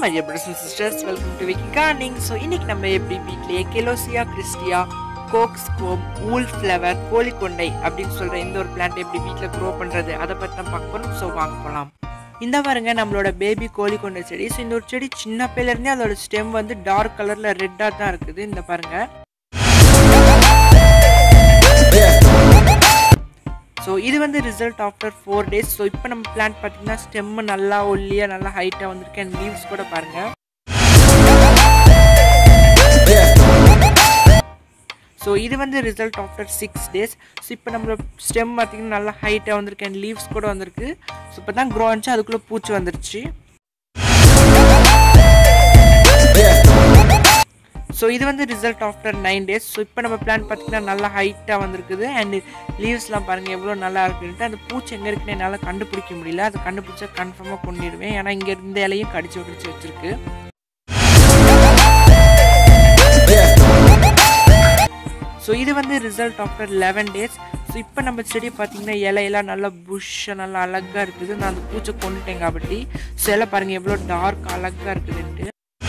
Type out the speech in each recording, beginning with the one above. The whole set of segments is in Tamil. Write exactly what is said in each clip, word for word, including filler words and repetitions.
my dear brothers and sisters, welcome to Vicky Gardening. So இன்னைக்கு நம்ம எப்படி வீட்லயே Celosia cristae, cockscomb, wool flower, kolikondai அப்படினு சொல்ற இந்த ஒரு பிளான்ட் எப்படி வீட்ல grow பண்றது அத பத்தி நம்ம பார்க்க போறோம். சோ வாங்க போலாம். இந்த பாருங்க நம்மளோட பேபி கோலிகொண்டை செடி. சோ இந்த ஒரு செடி சின்ன பிள்ளைல இருந்தே அதோட ஸ்டெம் வந்து டார்க் கலர்ல ரெட்டா தான் இருக்குது. இந்த பாருங்க. So இது வந்து result after four days. So இப்போ நம்ம பிளான்ட் பாத்தீங்கன்னா ஸ்டெம் நல்லா ஒல்லியா நல்லா ஹைட்டா வந்திருக்கு and leaves கூட பாருங்க. So இது வந்து result after six days. So இப்போ நம்ம ஸ்டெம் பாத்தீங்கன்னா நல்லா ஹைட்டா வந்திருக்கு and leaves கூட வந்திருக்கு. So இப்பதான் grow ஆச்சு அதுக்குள்ள பூச்சி வந்துருச்சு. So இது வந்து result after nine days. So இப்போ நம்ம பிளான்ட் பாத்தீங்கன்னா நல்லா ஹைட்டா வந்திருக்குது and லீவ்ஸ்லாம் பாருங்க எவ்வளவு நல்லா இருக்குன்னு. அந்த பூச்சி எங்க இருக்குன்னு என்னால கண்டுபிடிக்க முடியல. அது கண்டுபிடிச்சா கன்ஃபார்மா கொன்னிடுவேன். ஏன்னா இங்க இந்த இலையும் கடிச்சு கடிச்சு வச்சிருக்கு. So இது வந்து result after eleven days. So இப்போ நம்ம செடி பாத்தீங்கன்னா இலையெல்லாம் நல்லா புஷ்ஷா நல்லா அழகா இருக்குது. நான் அந்த பூச்சை கொன்னுட்டேன் காபட்டி. So இலை பாருங்க எவ்வளவு டார்க் அழகா இருக்குதுன்னு.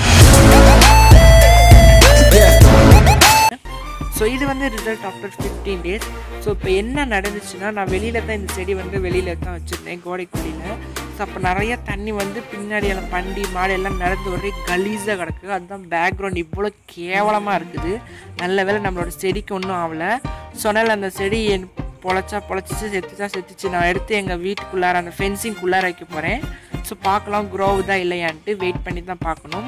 So இது வந்து result after fifteen days. So இப்போ என்ன நடந்துச்சுன்னா நான் வெளியில தான் இந்த செடி வந்து வெளியில தான் வச்சுருந்தேன் கோடைக்குடியில். ஸோ அப்போ நிறைய தண்ணி வந்து பின்னாடி எல்லாம் பண்டி மாடு எல்லாம் நடந்து ஒரே கலீஸாக கிடக்கு. அதுதான் பேக்ரவுண்ட் இவ்வளோ கேவலமாக இருக்குது. நல்ல வேளை நம்மளோட செடிக்கு ஒன்றும் ஆகலை. சொன்னால் அந்த செடி என் பொழைச்சா பொழைச்சிச்சு செத்துச்சா செத்துச்சு. நான் எடுத்து எங்கள் வீட்டுக்குள்ளார அந்த ஃபென்சிங்குள்ளார வைக்க போகிறேன். ஸோ பார்க்கலாம் க்ரோவுதா இல்லையான்ட்டு வெயிட் பண்ணி தான் பார்க்கணும்.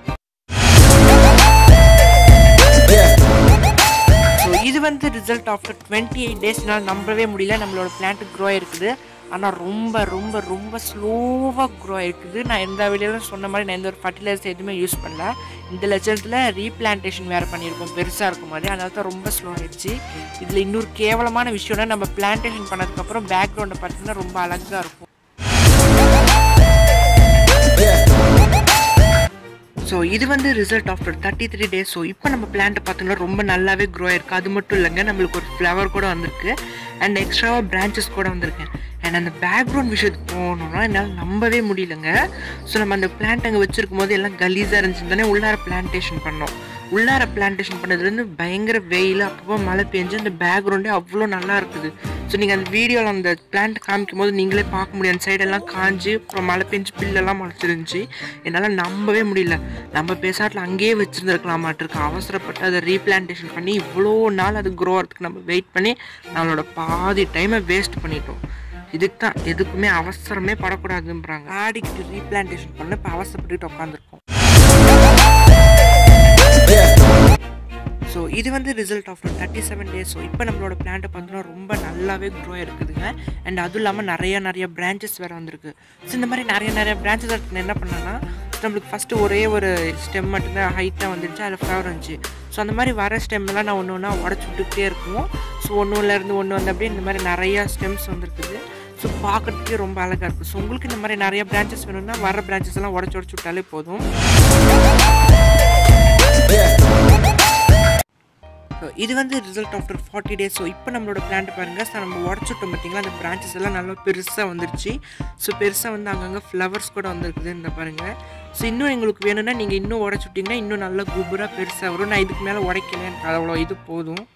இது வந்து ரிசல்ட் ஆஃப்டர் twenty-eight டேஸ்னால் நம்பவே முடியல. நம்மளோட பிளான்ட் க்ரோ ஆயிருக்குது. ஆனால் ரொம்ப ரொம்ப ரொம்ப ஸ்லோவாக க்ரோ ஆயிருக்குது. நான் எந்த வீடியோவில் சொன்ன மாதிரி நான் எந்த ஒரு ஃபர்டிலைசர் எதுவுமே யூஸ் பண்ணல. இந்த லட்சத்தில் ரீபிளான்டேஷன் வேறு பண்ணியிருக்கோம் பெருசாக இருக்கும் மாதிரி. அதனால தான் ரொம்ப ஸ்லோ ஆயிடுச்சு. இதில் இன்னொரு கேவலமான விஷயம்னா நம்ம பிளான்டேஷன் பண்ணதுக்கப்புறம் பேக்ரவுண்டை பார்த்தீங்கன்னா ரொம்ப அழகாக இருக்கும். ஸோ இது வந்து result after thirty-three days. So இப்போ நம்ம பிளான்ட்டை பார்த்தோம்னா ரொம்ப நல்லாவே க்ரோ ஆயிருக்கு. அது மட்டும் இல்லைங்க நம்மளுக்கு ஒரு ஃப்ளவர் கூட வந்திருக்கு அண்ட் எக்ஸ்ட்ராவாக பிரான்ச்சஸ் கூட வந்திருக்கு. அண்ட் அந்த பேக்ரவுண்ட் விஷயத்துக்கு போகணும்னா என்னால் நம்பவே முடியலங்க. ஸோ நம்ம அந்த பிளான்ட் அங்கே வச்சிருக்கும் போது எல்லாம் கலீஸாக இருந்துச்சு தானே உள்ளார பிளான்டேஷன் பண்ணோம். உள்ளார பிளான்டேஷன் பண்ணதுலேருந்து பயங்கர வெயில் அப்பப்போ மழை பெஞ்சு அந்த பேக்ரவுண்டே அவ்வளோ நல்லா இருக்குது. ஸோ நீங்கள் அந்த வீடியோவில் அந்த பிளான்ட் காமிக்கும் போது நீங்களே பார்க்க முடியும். அந்த சைடெல்லாம் காஞ்சி அப்புறம் மழை பெஞ்சு பில்லெல்லாம் முளைச்சிருந்துச்சு. என்னால் நம்பவே முடியல. நம்ம பேசாட்டில் அங்கேயே வச்சுருந்துருக்கலாமாட்டிருக்கு. அவசரப்பட்டு அதை ரீபிளான்டேஷன் பண்ணி இவ்வளோ நாள் அது க்ரோ ஆகிறதுக்கு நம்ம வெயிட் பண்ணி நம்மளோட பாதி டைமை வேஸ்ட் பண்ணிட்டோம். இதுக்கு தான் எதுக்குமே அவசரமே படக்கூடாதுன்றாங்க. ஆடிக்கிட்டு ரீபிளான்டேஷன் பண்ண இப்போ அவசரப்பட்டுக்கிட்டு உட்காந்துருக்கோம். ஸோ இது வந்து result after thirty-seven days. So இப்போ நம்மளோட பிளான்ட்டை பார்த்தோன்னா ரொம்ப நல்லாவே க்ரோ இருக்குதுங்க. அண்ட் அதுவும் இல்லாமல் நிறைய நிறைய பிரான்ச்சஸ் வேறு வந்திருக்கு. ஸோ இந்த மாதிரி நிறைய நிறைய பிரான்ச்சஸ் இருக்கு. என்ன பண்ணேன்னா நம்மளுக்கு ஃபஸ்ட்டு ஒரே ஒரு ஸ்டெம் மட்டும்தான் ஹைட்டாக வந்துருச்சு. அதில் ஃப்ளவர் வந்துச்சு. ஸோ அந்த மாதிரி வர ஸ்டெம்மெல்லாம் நான் ஒன்று ஒன்றா உடச்சி விட்டுக்கிட்டே இருக்கும். ஸோ ஒன்றுலேருந்து ஒன்று வந்து அப்படியே இந்த மாதிரி நிறையா ஸ்டெம்ஸ் வந்துருக்குது. ஸோ பார்க்குறதுக்கே ரொம்ப அழகாக இருக்குது. ஸோ உங்களுக்கு இந்த மாதிரி நிறைய பிரான்ச்சஸ் வேணும்னா வர பிரான்ச்சஸ் எல்லாம் உடச்சி உடச்சி விட்டாலே போதும். ஸோ இது வந்து result after forty days. So இப்போ நம்மளோட பிளான்ட் பாருங்கள். ஸோ நம்ம உடச்சுட்டோம் பார்த்தீங்களா அந்த பிரான்ச்சஸ் எல்லாம் நல்லா பெருசாக வந்துருச்சு. ஸோ பெருசாக வந்து அங்கங்கே ஃப்ளவர்ஸ் கூட வந்துருக்குது இந்த பாருங்கள். ஸோ இன்னும் எங்களுக்கு வேணும்னா நீங்கள் இன்னும் உடச்சு விட்டிங்கன்னா இன்னும் நல்லா குபுராக பெருசாக வரும். நான் இதுக்கு மேலே உடைக்கல, எனக்கு அவ்வளோ இது போதும்.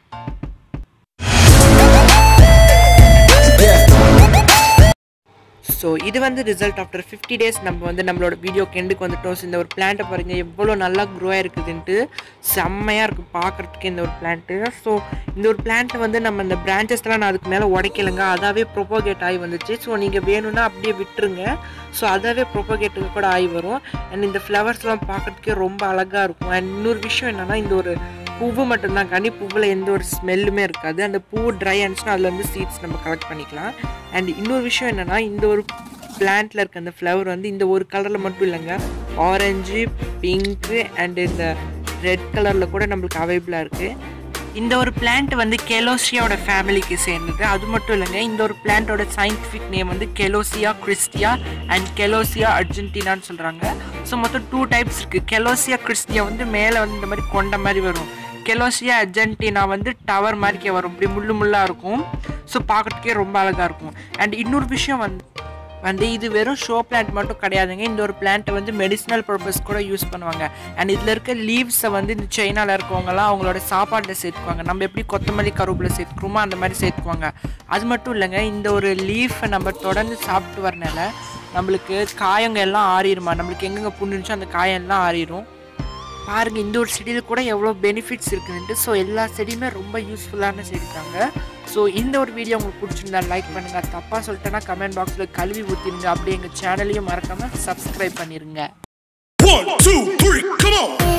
ஸோ இது வந்து ரிசல்ட் ஆஃப்டர் fifty டேஸ். நம்ம வந்து நம்மளோட வீடியோக்கு எண்டுக்கு வந்துட்டோம். ஸோ இந்த ஒரு பிளான்ட்டை பாருங்கள் எவ்வளோ நல்லா க்ரோ ஆயிருக்குதுன்ட்டு செம்மையாக இருக்குது பார்க்குறதுக்கு இந்த ஒரு பிளான்ட்டு. ஸோ இந்த ஒரு பிளான்ட்டை வந்து நம்ம இந்த பிரான்ச்சஸ்லாம் நான் அதுக்கு மேலே உடைக்கலைங்க. அதாவே ப்ரொபோகேட் ஆகி வந்துச்சு. ஸோ நீங்கள் வேணும்னா அப்படியே விட்டுருங்க. ஸோ அதாவே ப்ரொபோகேட்டுக்கு கூட ஆகி வரும். அண்ட் இந்த ஃப்ளவர்ஸ்லாம் பார்க்குறதுக்கே ரொம்ப அழகாக இருக்கும். அண்ட் இன்னொரு விஷயம் என்னென்னா இந்த ஒரு பூவு மட்டும்தான் கனி பூவில் எந்த ஒரு ஸ்மெல்லுமே இருக்காது. அந்த பூ ட்ரை ஆனிச்சுன்னா அதில் வந்து சீட்ஸ் நம்ம கலெக்ட் பண்ணிக்கலாம். அண்ட் இன்னொரு விஷயம் என்னென்னா இந்த ஒரு பிளான்ட்டில் இருக்க அந்த ஃப்ளவர் வந்து இந்த ஒரு கலரில் மட்டும் இல்லைங்க, ஆரஞ்சு, பிங்க்கு அண்ட் இந்த ரெட் கலரில் கூட நம்மளுக்கு அவைலபிளாக இருக்குது. இந்த ஒரு பிளான்ட் வந்து கெலோசியாவோட ஃபேமிலிக்கு சேர்ந்தது. அது மட்டும் இல்லைங்க, இந்த ஒரு பிளான்ட்டோட சயின்டிஃபிக் நேம் வந்து Celosia cristae அண்ட் Celosia argentinaன்னு சொல்கிறாங்க. ஸோ மொத்தம் டூ டைப்ஸ் இருக்குது. Celosia cristae வந்து மேலே வந்து இந்த மாதிரி கொண்ட மாதிரி வரும். Celosia argentina வந்து டவர் மாதிரிக்கே வரும். இப்படி முள்ளு முள்ளாக இருக்கும். ஸோ பார்க்குறதுக்கே ரொம்ப அழகாக இருக்கும். அண்ட் இன்னொரு விஷயம் வந்து வந்து இது வெறும் ஷோ பிளான்ட் மட்டும் கிடையாதுங்க. இந்த ஒரு பிளான்ட்டை வந்து மெடிசினல் பர்பஸ் கூட யூஸ் பண்ணுவாங்க. அண்ட் இதில் இருக்க லீவ்ஸை வந்து இந்த சைனாவில் இருக்கவங்கலாம் அவங்களோட சாப்பாட்டில் சேர்த்துக்குவாங்க. நம்ம எப்படி கொத்தமல்லி கருவேப்பிலை சேர்த்துக்குறோமோ அந்த மாதிரி சேர்த்துக்குவாங்க. அது மட்டும் இல்லைங்க, இந்த ஒரு லீஃபை நம்ம தொடர்ந்து சாப்பிட்டு வரனால நம்மளுக்கு காயங்க எல்லாம் ஆறிடுமா. நம்மளுக்கு எங்கெங்கே புண்ணுச்சோ அந்த காயம் எல்லாம் ஆறிடும். பாருங்கள், இந்த ஒரு செடியில் கூட எவ்வளோ பெனிஃபிட்ஸ் இருக்குதுன்ட்டு. ஸோ எல்லா செடியுமே ரொம்ப யூஸ்ஃபுல்லான செடி தாங்க. ஸோ இந்த ஒரு வீடியோ உங்களுக்கு பிடிச்சிருந்தா லைக் பண்ணுங்கள். தப்பாக சொல்லிட்டேன்னா கமெண்ட் பாக்ஸில் கழுவி ஊற்றிடுங்க. அப்படியே எங்கள் சேனலையும் மறக்காமல் சப்ஸ்கிரைப் பண்ணிடுங்க. One, two, three, come on!